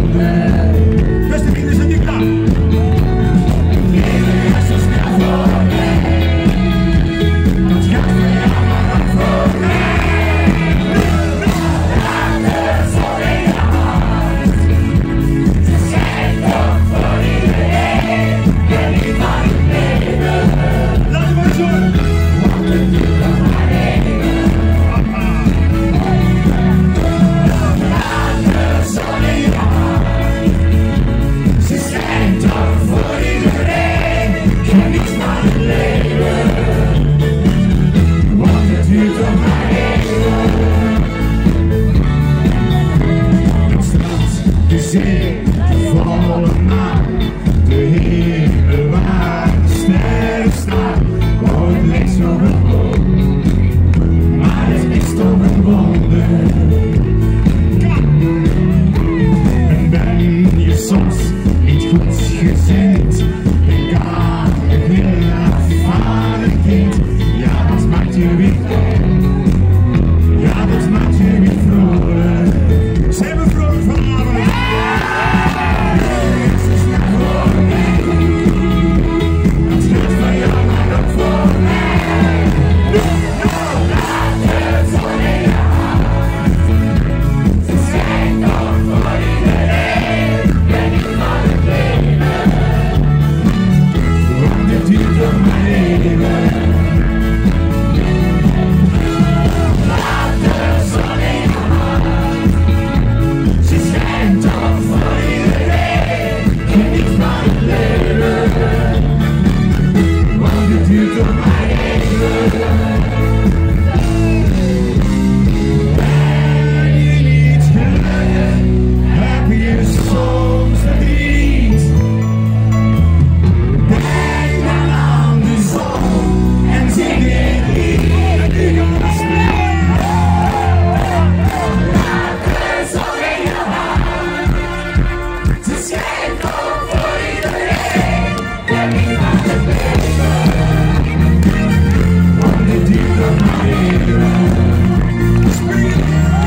Beste vrienden, zijn jullie klaar? Zee, de volle maan, de hemel waar de sterren staan, wordt links nog een boom, maar het is toch een wonder. En ben je soms niet goed gezind, denk aan het willeervaren kind, ja dat maakt je weer blij, ja dat maakt je weer vrolijk. Zijn we vrolijk vanavond? Spring